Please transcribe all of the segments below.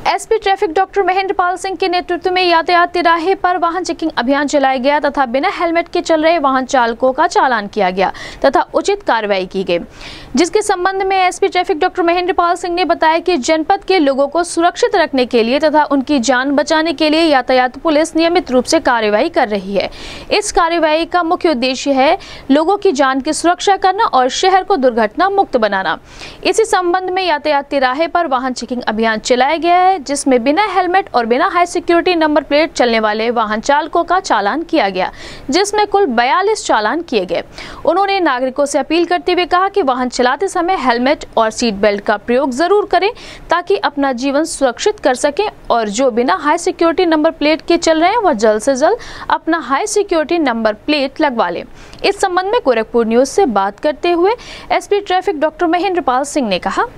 SP traffic doctor Mahendrapal Singh के नेतृत्व में यातायात तिराहे पर वाहन चेकिंग अभियान चलाया गया तथा बिना हेलमेट के चल रहे वाहन चालकों का चालान किया गया तथा उचित कार्रवाई की गई, जिसके संबंध में SP traffic doctor Mahendrapal Singh ने बताया कि जनपद के लोगों को सुरक्षित रखने के लिए तथा उनकी जान बचाने के लिए यातायात पुलिस नियमित रूप से कार्यवाही कर रही है। इस कार्यवाही का मुख्य उद्देश्य है लोगों की जान की सुरक्षा करना और शहर को दुर्घटना मुक्त बनाना। इसी संबंध में यातायात तिराहे पर वाहन चेकिंग अभियान चलाया गया है, जिसमें बिना हेलमेट और बिना हाई सिक्योरिटी नंबर प्लेट चलने वाले वाहन चालकों का चालान किया गया, जिसमें कुल 42 चालान किए गए। उन्होंने नागरिकों से अपील करते हुए कहा कि वाहन चलाते समय हेलमेट और सीट बेल्ट का प्रयोग जरूर करें ताकि अपना जीवन सुरक्षित कर सकें, और जो बिना हाई सिक्योरिटी नंबर प्लेट के चल रहे हैं वह जल्द से जल्द अपना हाई सिक्योरिटी नंबर प्लेट लगवा लें। इस संबंध में गोरखपुर न्यूज से बात करते हुए SP traffic doctor Mahendrapal Singh ने कहा,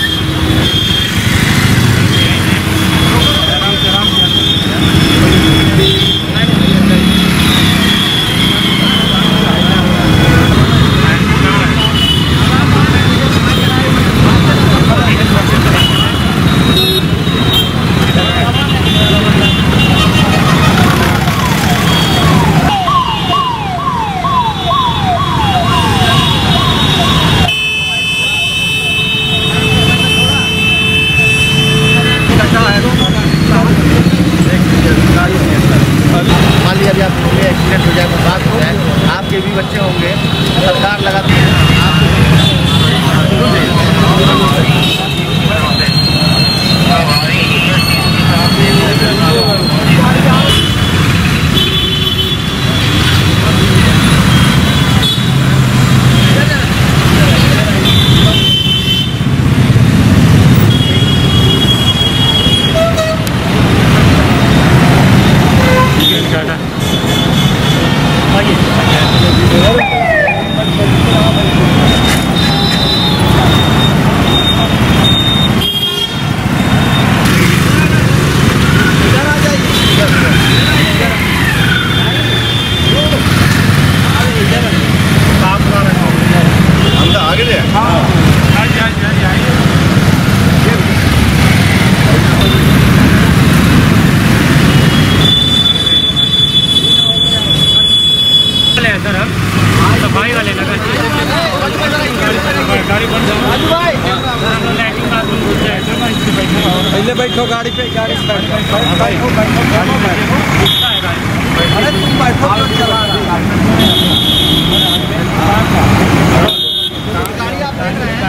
यदि आप एक्सीडेंट हो जाए, बर्बाद हो जाए, आपके भी बच्चे होंगे, सरकार लगाती है सफाई वाले लगा गाड़ी बंद पहले बैठो गाड़ी पे, गाड़ी अरे तुम बैठो चला गाड़ी आप देख रहे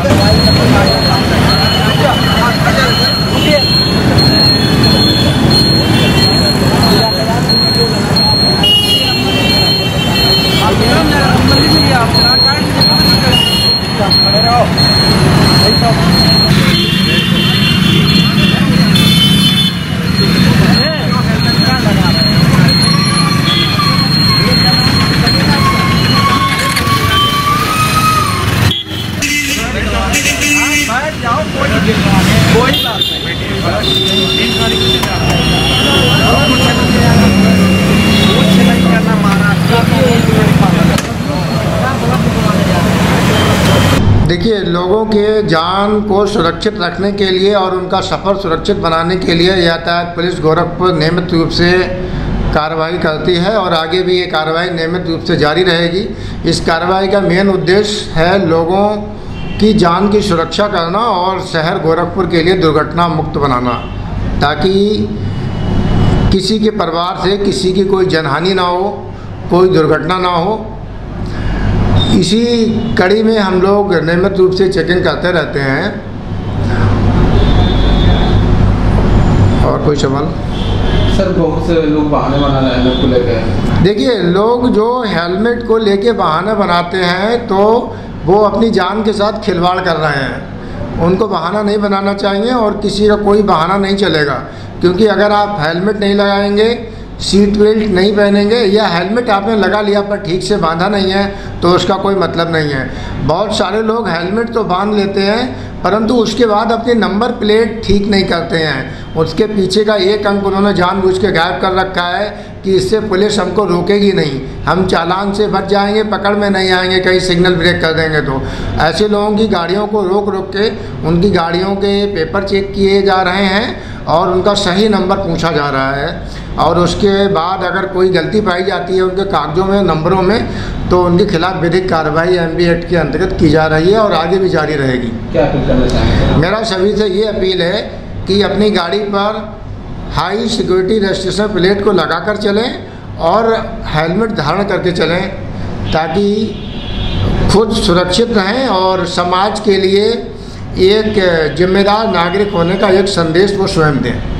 देखिए, लोगों के जान को सुरक्षित रखने के लिए और उनका सफ़र सुरक्षित बनाने के लिए यातायात पुलिस गोरखपुर नियमित रूप से कार्रवाई करती है और आगे भी ये कार्रवाई नियमित रूप से जारी रहेगी। इस कार्रवाई का मेन उद्देश्य है लोगों की जान की सुरक्षा करना और शहर गोरखपुर के लिए दुर्घटना मुक्त बनाना, ताकि किसी के परिवार से किसी की कोई जनहानि ना हो, कोई दुर्घटना ना हो। इसी कड़ी में हम लोग नियमित रूप से चेकिंग करते रहते हैं। और कोई सवाल? सर, बहुत से लोग बहाने बना रहे हैं हेलमेट को लेकर। देखिए, लोग जो हेलमेट को लेके बहाने बनाते हैं तो वो अपनी जान के साथ खिलवाड़ कर रहे हैं। उनको बहाना नहीं बनाना चाहिए और किसी का कोई बहाना नहीं चलेगा, क्योंकि अगर आप हेलमेट नहीं लगाएंगे, सीट बेल्ट नहीं पहनेंगे या हेलमेट आपने लगा लिया पर ठीक से बांधा नहीं है तो उसका कोई मतलब नहीं है। बहुत सारे लोग हेलमेट तो बांध लेते हैं परंतु उसके बाद अपनी नंबर प्लेट ठीक नहीं करते हैं। उसके पीछे का एक अंक उन्होंने जानबूझ के गायब कर रखा है कि इससे पुलिस हमको रोकेगी नहीं, हम चालान से बच जाएंगे, पकड़ में नहीं आएंगे, कहीं सिग्नल ब्रेक कर देंगे। तो ऐसे लोगों की गाड़ियों को रोक रोक के उनकी गाड़ियों के पेपर चेक किए जा रहे हैं और उनका सही नंबर पूछा जा रहा है, और उसके बाद अगर कोई गलती पाई जाती है उनके कागज़ों में, नंबरों में, तो उनके खिलाफ विधिक कार्रवाई MB एक्ट के अंतर्गत की जा रही है और आगे भी जारी रहेगी। क्या अपील करना चाहेंगे? मेरा सभी से ये अपील है कि अपनी गाड़ी पर हाई सिक्योरिटी रजिस्ट्रेशन प्लेट को लगाकर चलें और हेलमेट धारण करके चलें, ताकि खुद सुरक्षित रहें और समाज के लिए एक जिम्मेदार नागरिक होने का एक संदेश वो स्वयं दें।